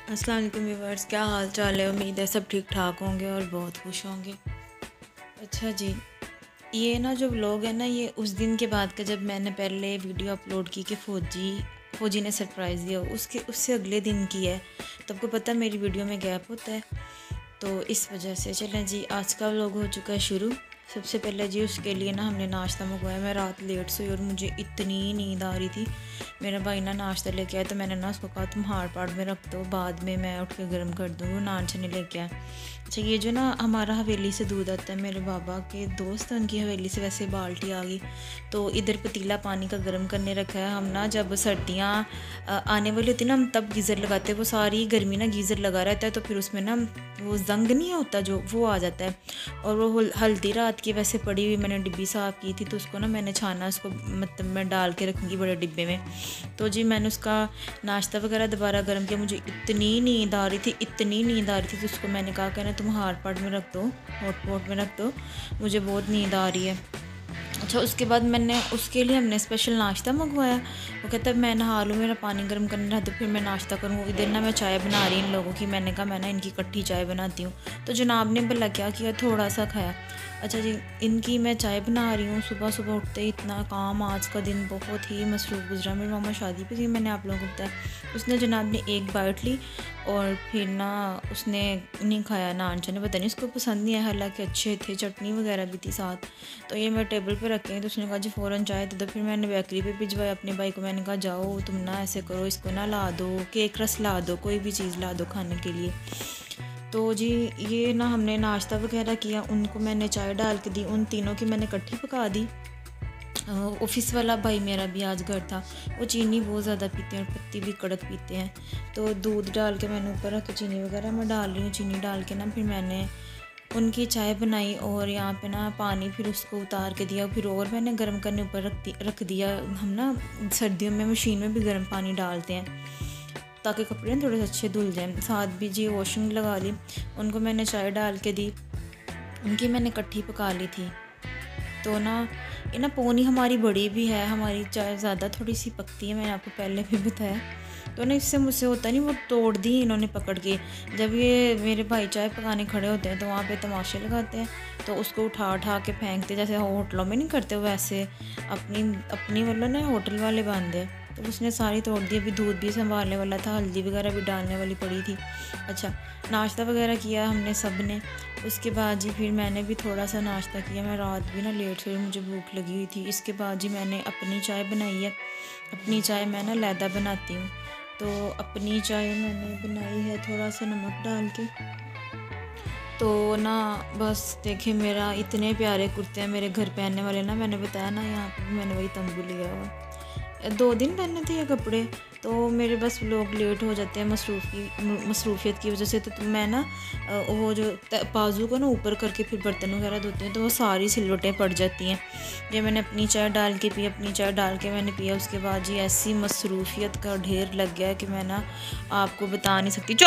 अस्सलाम वालेकुम व्यूअर्स, क्या हाल चाल है। उम्मीद है सब ठीक ठाक होंगे और बहुत खुश होंगे। अच्छा जी, ये ना जो व्लॉग है ना, ये उस दिन के बाद का जब मैंने पहले वीडियो अपलोड की कि फ़ौजी ने सरप्राइज़ दिया, उससे अगले दिन की है। तो आपको पता है मेरी वीडियो में गैप होता है, तो इस वजह से चलें जी, आज का व्लॉग हो चुका है शुरू। सबसे पहले जी उसके लिए ना हमने नाश्ता मंगवाया। मैं रात लेट सोई और मुझे इतनी नींद आ रही थी। मेरा भाई ना नाश्ता लेके आया, तो मैंने ना उसको कहा तुम हाड़ पाड़ में रख दो, बाद में मैं उठ के गर्म कर दूँगी। वो नान छने लेके आया। अच्छा, ये जो ना हमारा हवेली से दूध आता है, मेरे बाबा के दोस्त उनकी हवेली से वैसे बाल्टी आ गई, तो इधर पतीला पानी का गर्म करने रखा है। हम ना जब सर्दियाँ आने वाली होती ना, हम तब गीज़र लगाते हैं। वो सारी गर्मी ना गीज़र लगा रहता है, तो फिर उसमें ना वो जंग नहीं होता जो, वो आ जाता है। और वो हल्दी रात की वैसे पड़ी हुई मैंने डिब्बी साफ़ की थी, तो उसको ना मैंने छाना, उसको मतलब मैं डाल के रखूँगी बड़े डिब्बे में। तो जी मैंने उसका नाश्ता वगैरह दोबारा गर्म किया। मुझे इतनी नींद आ रही थी, इतनी नींद आ रही थी, तो उसको मैंने कहा कि ना तुम हाट पाट में रख दो, हॉट पॉट में रख दो, मुझे बहुत नींद आ रही है। अच्छा, उसके बाद मैंने उसके लिए हमने स्पेशल नाश्ता मंगवाया। वो कहता है मैं नहा लूँ, मेरा पानी गर्म करना रहा, तो फिर मैं नाश्ता करूँ। इधर ना मैं चाय बना रही इन लोगों की। मैंने कहा मैं ना इनकी इकट्ठी चाय बनाती हूँ। तो जनाब ने भला क्या किया, थोड़ा सा खाया। अच्छा जी, इनकी मैं चाय बना रही हूँ। सुबह सुबह उठते ही इतना काम, आज का दिन बहुत ही मसरूफ़ गुजरा। मेरी मामा शादी पे गई, मैंने आप लोगों को बताया। उसने जनाब ने एक बाइट ली और फिर ना उसने नहीं खाया। नान चने पता नहीं उसको पसंद नहीं है, हालांकि अच्छे थे, चटनी वगैरह भी थी साथ। तो ये मैं टेबल पे रखे हैं, तो उसने कहा जी फ़ौरन चाय दे दो। फिर मैंने बेकरी पे भिजवाया अपने भाई को। मैंने कहा जाओ तुम ना ऐसे करो, इसको ना ला दो, केक रस ला दो, कोई भी चीज़ ला दो खाने के लिए। तो जी ये ना हमने नाश्ता वगैरह किया, उनको मैंने चाय डाल के दी। उन तीनों की मैंने इकट्ठी पका दी। ऑफिस वाला भाई मेरा भी आज घर था। वो चीनी बहुत ज़्यादा पीते हैं और पत्ती भी कड़क पीते हैं। तो दूध डाल के मैंने ऊपर रख के चीनी वगैरह मैं डाल रही हूँ। चीनी डाल के ना फिर मैंने उनकी चाय बनाई, और यहाँ पे ना पानी फिर उसको उतार के दिया। फिर और मैंने गर्म करने ऊपर रख दिया। हम ना सर्दियों में मशीन में भी गर्म पानी डालते हैं, ताकि कपड़े ना थोड़े से अच्छे धुल जाएँ। साथ भी जी वॉशिंग लगा ली। उनको मैंने चाय डाल के दी। उनकी मैंने इकट्ठी पका ली थी। तो ना ये ना पोनी हमारी बड़ी भी है, हमारी चाय ज़्यादा थोड़ी सी पकती है, मैंने आपको पहले भी बताया। तो ना इससे मुझसे होता नहीं, वो तोड़ दी इन्होंने पकड़ के। जब ये मेरे भाई चाय पकाने खड़े होते हैं, तो वहाँ पे तमाशे लगाते हैं, तो उसको उठा उठा के फेंकते, जैसे होटलों में नहीं करते वैसे अपनी अपनी वालों ने होटल वाले बांधे। तो उसने सारी तोड़ दी। अभी दूध भी संभालने वाला था, हल्दी वगैरह भी डालने वाली पड़ी थी। अच्छा, नाश्ता वगैरह किया हमने सब ने। उसके बाद जी फिर मैंने भी थोड़ा सा नाश्ता किया। मैं रात भी ना लेट सोई, मुझे भूख लगी हुई थी। इसके बाद जी मैंने अपनी चाय बनाई है। अपनी चाय मैं ना लैदा बनाती हूँ, तो अपनी चाय मैंने बनाई है थोड़ा सा नमक डाल के। तो ना बस देखिए, मेरा इतने प्यारे कुर्ते हैं मेरे घर पहनने वाले ना, मैंने बताया ना यहाँ पे मैंने वही तंबू लिया हुआ। 2 दिन पहने थे ये कपड़े। तो मेरे बस लोग लेट हो जाते हैं मसरूफ़ियत की वजह से। तो मैं ना वो जो बाजू को ना ऊपर करके फिर बर्तन वगैरह धोते हैं, तो वो सारी सिलवटें पड़ जाती हैं। ये मैंने अपनी चाय डाल के पी, अपनी चाय डाल के मैंने पिया। उसके बाद जी ऐसी मसरूफ़ियत का ढेर लग गया कि मैं ना आपको बता नहीं सकती।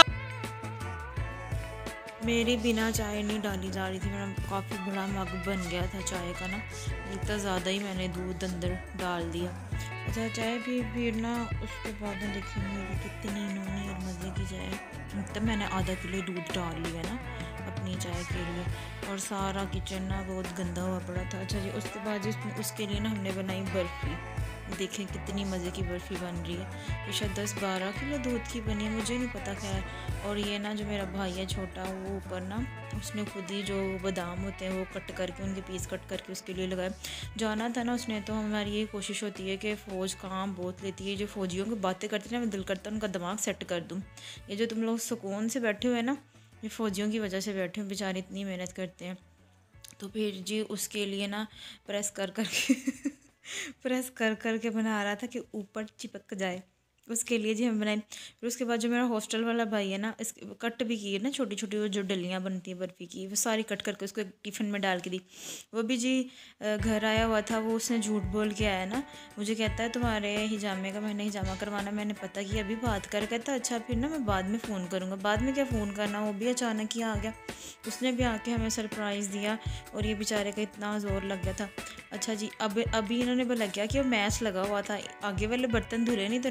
मेरी बिना चाय नहीं डाली जा रही थी। मेरा काफ़ी बड़ा मग बन गया था चाय का ना, इतना ज़्यादा ही मैंने दूध अंदर डाल दिया। अच्छा, चाय भी फिर ना उसके बाद ना देखिए मेरी कितनी इन्होंने और मज़े की चाय। मतलब मैंने आधा किलो दूध डाल लिया ना अपनी चाय के लिए, और सारा किचन ना बहुत गंदा हुआ पड़ा था। अच्छा जी, उसके बाद उसके लिए ना हमने बनाई बर्फ़ी। देखें कितनी मज़े की बर्फ़ी बन रही है। ये शायद 10-12 किलो दूध की बनी है, मुझे नहीं पता खैर। और ये ना जो मेरा भाई है छोटा, वो ऊपर ना उसने खुद ही जो बादाम होते हैं वो कट करके, उनके पीस कट करके उसके लिए लगाए। जाना था ना उसने, तो हमारी यही कोशिश होती है कि फ़ौज काम बहुत लेती है। जो फ़ौजियों की बातें करती है ना, मैं दिल करता है उनका दिमाग सेट कर दूँ। ये जो तुम लोग सुकून से बैठे हुए ना, ये फ़ौजियों की वजह से बैठे हुए, बेचारे इतनी मेहनत करते हैं। तो फिर जी उसके लिए ना प्रेस कर कर के प्रेस कर कर के बना रहा था कि ऊपर चिपक जाए। उसके लिए जी हम बनाए। फिर उसके बाद जो मेरा हॉस्टल वाला भाई है ना, इसके कट भी की है ना छोटी छोटी, वो जो डलियाँ बनती हैं बर्फ़ी की, वो सारी कट करके उसको एक टिफ़िन में डाल के दी। वो भी जी घर आया हुआ था, वो उसने झूठ बोल के आया ना। मुझे कहता है तुम्हारे हिजामे का मैंने हिजामा करवाना। मैंने पता किया अभी बात कर, कहता अच्छा फिर ना मैं बाद में फ़ोन करूँगा। बाद में क्या फ़ोन करना, वो भी अचानक ही आ गया। उसने भी आके हमें सरप्राइज़ दिया, और ये बेचारे का इतना ज़ोर लग गया था। अच्छा जी, अब अभी इन्होंने बोला क्या कि वो मैच लगा हुआ था, आगे वाले बर्तन धुले नहीं, तो इन्होंने कहा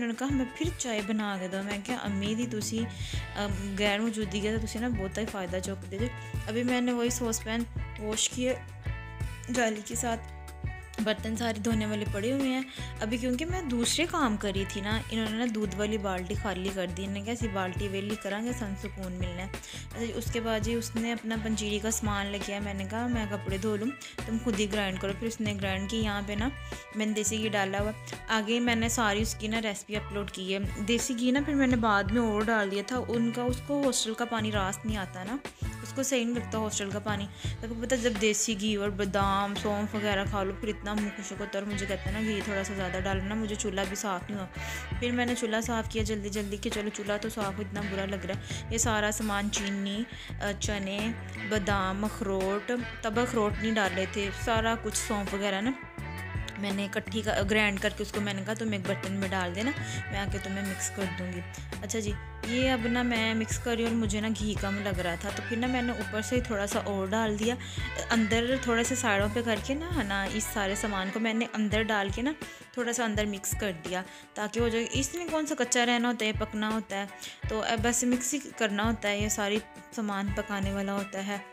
मैं फिर चाय बना के दो। मैं क्या अम्मी दी तुसी गैर मौजूदगी का तुसी ना बहुत ही फ़ायदा चुकते थे। अभी मैंने वही सॉस पैन वॉश किए जाली के साथ, बर्तन सारे धोने वाले पड़े हुए हैं अभी, क्योंकि मैं दूसरे काम कर रही थी ना। इन्होंने ना दूध वाली बाल्टी खाली कर दी। इन्होंने क्या सी बाल्टी वेली करांगे सन सुकून मिलना है। अच्छा उसके बाद जी उसने अपना पंजीरी का सामान लेके आया। मैंने कहा मैं कपड़े धो लूँ, तुम खुद ही ग्राइंड करो। फिर उसने ग्राइंड की। यहाँ पे ना मैंने देसी घी डाला हुआ। आगे मैंने सारी उसकी ना रेसिपी अपलोड की है। देसी घी ना फिर मैंने बाद में और डाल दिया था। उनका उसको हॉस्टल का पानी रास नहीं आता ना, उसको सही नहीं लगता हॉस्टल का पानी। तो पता जब देसी घी और बादाम सौंफ वगैरह खा लो फिर इतना मुँह खुश होता है। और मुझे कहता है ना घी थोड़ा सा ज़्यादा डालना, मुझे चूल्हा भी साफ़ नहीं हुआ। फिर मैंने चूल्हा साफ़ किया जल्दी जल्दी कि चलो चूल्हा तो साफ़ हो, इतना बुरा लग रहा है। ये सारा सामान चीनी, चने, बादाम, अखरोट, तब अखरोट नहीं डाले थे, सारा कुछ सौंफ वगैरह ना मैंने इकट्ठी का ग्राइंड करके उसको मैंने कहा तुम एक बर्तन में डाल देना, मैं आके तुम्हें मिक्स कर दूँगी। अच्छा जी ये अब ना मैं मिक्स कर रही हूँ और मुझे ना घी कम लग रहा था, तो फिर ना मैंने ऊपर से थोड़ा सा और डाल दिया। अंदर थोड़े से साइडों पे करके ना इस सारे सामान को मैंने अंदर डाल के ना थोड़ा सा अंदर मिक्स कर दिया ताकि हो जाए। इसमें कौन सा कच्चा रहना होता है, पकना होता है, तो अब बस मिक्स ही करना होता है, ये सारी सामान पकाने वाला होता है।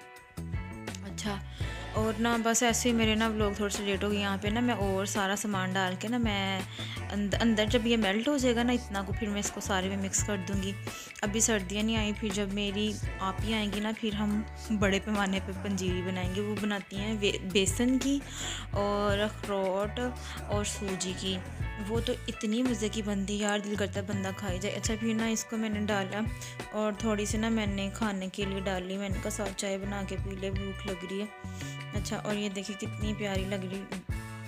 अच्छा और ना बस ऐसे ही मेरे ना व्लॉग थोड़े से लेट हो गए। यहाँ पे ना मैं और सारा सामान डाल के ना मैं अंदर जब ये मेल्ट हो जाएगा ना इतना को, फिर मैं इसको सारे में मिक्स कर दूँगी। अभी सर्दियाँ नहीं आई, फिर जब मेरी आप ही आएंगी ना फिर हम बड़े पैमाने पे पंजीरी बनाएंगे। वो बनाती हैं बेसन की और अखरोट और सूजी की, वो तो इतनी मज़े की बनती है यार, दिल करता है बंदा खाई जाए। अच्छा फिर ना इसको मैंने डाला और थोड़ी सी ना मैंने खाने के लिए डाली। मैंने कहा साथ चाय बना के पी ले, भूख लग रही है। अच्छा और ये देखिए कितनी प्यारी लग रही।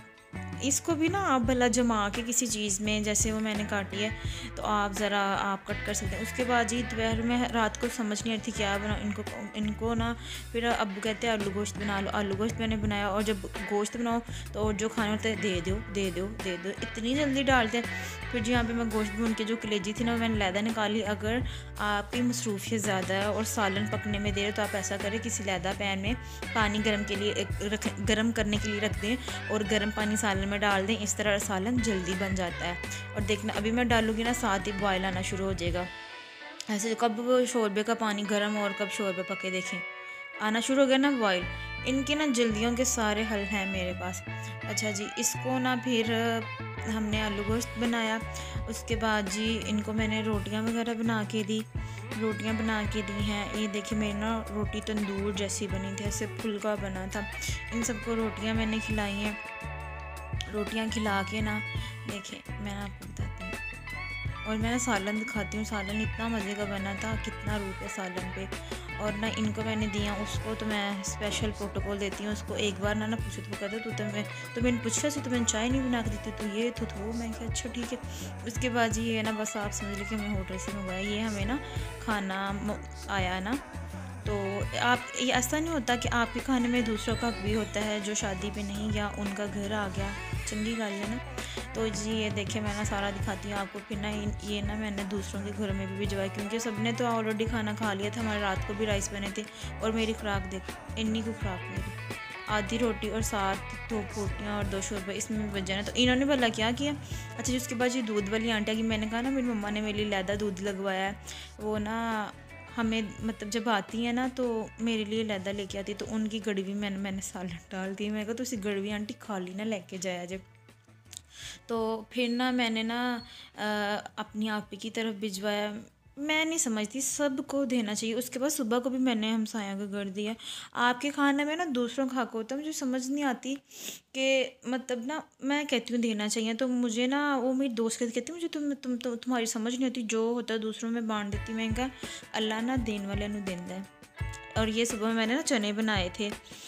इसको भी ना आप भला जमा के किसी चीज़ में, जैसे वो मैंने काटी है तो आप ज़रा आप कट कर सकते हैं। उसके बाद जी दोपहर में रात को समझ नहीं आ रही थी क्या बना इनको ना, फिर अब्बू कहते हैं आलू गोश्त बना लो। आलू गोश्त मैंने बनाया, और जब गोश्त बनाओ तो और जो खाना होता है दे दो दे दो दे दो, इतनी जल्दी डालते हैं। फिर जी यहाँ पे मैं गोश्त भी उनके जो कलेजी थी ना मैंने लैदा निकाली। अगर आपकी मसरूफियत ज़्यादा है और सालन पकने में देर तो आप ऐसा करें किसी लैदा पैन में पानी गर्म के लिए गर्म करने के लिए रख दें और गर्म पानी सालन में डाल दें। इस तरह सालन जल्दी बन जाता है। और देखना अभी मैं डालूँगी ना साथ ही बॉयल आना शुरू हो जाएगा। ऐसे कब वो शोरबे का पानी गर्म और कब शोरबे पके देखें आना शुरू हो गया ना बॉयल। इनके ना जल्दियों के सारे हल हैं मेरे पास। अच्छा जी इसको ना फिर हमने आलू गोश्त बनाया। उसके बाद जी इनको मैंने रोटियां वगैरह बना के दी, रोटियां बना के दी हैं। ये देखिए मेरी ना रोटी तंदूर जैसी बनी थी, ऐसे फुल्का बना था। इन सबको रोटियां मैंने खिलाई हैं। रोटियां खिला के ना देखिए मैं आपको बताती हूँ, और मैं ना सालन दिखाती हूँ। सालन इतना मज़े का बना था, कितना रूप है सालन पे। और ना इनको मैंने दिया उसको, तो मैं स्पेशल प्रोटोकॉल देती हूँ उसको। एक बार ना पूछो तो कहता तो मैंने पूछा से तो मैंने चाय नहीं बना के देती, तो ये तो मैं क्या अच्छा ठीक है। उसके बाद जी ये ना बस आप समझ लीजिए कि हमने होटल से मंगवाया। ये हमें ना खाना आया ना, तो आप ये ऐसा नहीं होता कि आपके खाने में दूसरों का भी होता है जो शादी पे नहीं या उनका घर आ गया, चंगी गाल है ना। तो जी ये देखिए मैं ना सारा दिखाती हूँ आपको। फिर ना ये ना मैंने दूसरों के घरों में भी भिजवाई, क्योंकि सबने तो ऑलरेडी खाना खा लिया था। हमारे रात को भी राइस बने थे। और मेरी खुराक देख इन्नी को खुराक मेरी आधी रोटी और 7 रोटियाँ और 2 शोरबे इसमें बच जाना। तो इन्होंने भला क्या किया। अच्छा उसके बाद ये दूध वाली आंटी की, मैंने कहा ना मेरी मम्मा ने मेरे लिए लैदा दूध लगवाया है। वो ना हमें मतलब जब आती है ना तो मेरे लिए लैदा लेके आती है, तो उनकी गड़वी मैंने सालन डाल दी। मैं कहा तो उसी गड़वी आंटी खाली ना लेके जाया जब। तो फिर ना मैंने ना अपनी आपी की तरफ भिजवाया। मैं नहीं समझती सबको देना चाहिए। उसके बाद सुबह को भी मैंने हमसाया का घर दिया। आपके खाने में ना दूसरों का हक होता है, मुझे समझ नहीं आती कि मतलब ना मैं कहती हूँ देना चाहिए, तो मुझे ना वो मेरी दोस्त कहती मुझे तुम्हारी समझ नहीं होती, जो होता है दूसरों में बांट देती। मैं कहा अल्लाह ना देने वाले नूं देंदा है। और ये सुबह मैंने ना चने बनाए थे,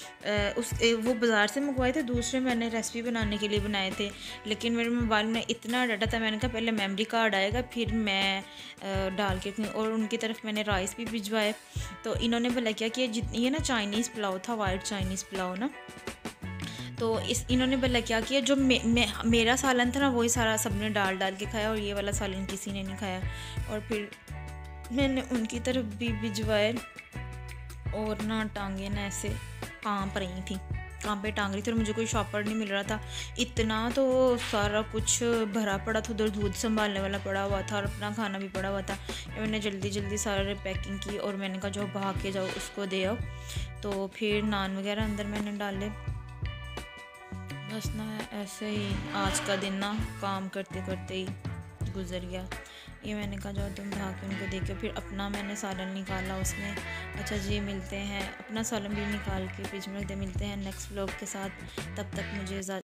वो बाज़ार से मंगवाए थे, दूसरे मैंने रेसिपी बनाने के लिए बनाए थे। लेकिन मेरे मोबाइल में इतना डाटा था, मैंने कहा पहले मेमोरी कार्ड आएगा फिर मैं डाल के। और उनकी तरफ मैंने राइस भी भिजवाए। तो इन्होंने भला क्या कि ये ना चाइनीज़ पुलाव था, वाइट चाइनीज़ पुलाव ना। तो इन्होंने भला क्या किया, जो मेरा सालन था ना वही सारा सबने डाल के खाया, और ये वाला सालन किसी ने नहीं खाया। और फिर मैंने उनकी तरफ भी भिजवाए, और ना टांगे ना ऐसे कांप रही थी। काम पे टांग रही थी और मुझे कोई शॉपर नहीं मिल रहा था। इतना तो सारा कुछ भरा पड़ा था, उधर दूध संभालने वाला पड़ा हुआ था और अपना खाना भी पड़ा हुआ था। मैंने जल्दी जल्दी सारे पैकिंग की और मैंने कहा जो भाग के जाओ उसको दे आओ। तो फिर नान वगैरह अंदर मैंने डाले। बस ना ऐसे ही आज का दिन ना काम करते करते ही गुजर गया। ये मैंने कहा जाओ तुम भाग के उनको देखो। फिर अपना मैंने सालन निकाला उसमें। अच्छा जी, मिलते हैं, अपना सालन भी निकाल के फ्रिज में रख दे। मिलते हैं नेक्स्ट व्लॉग के साथ, तब तक मुझे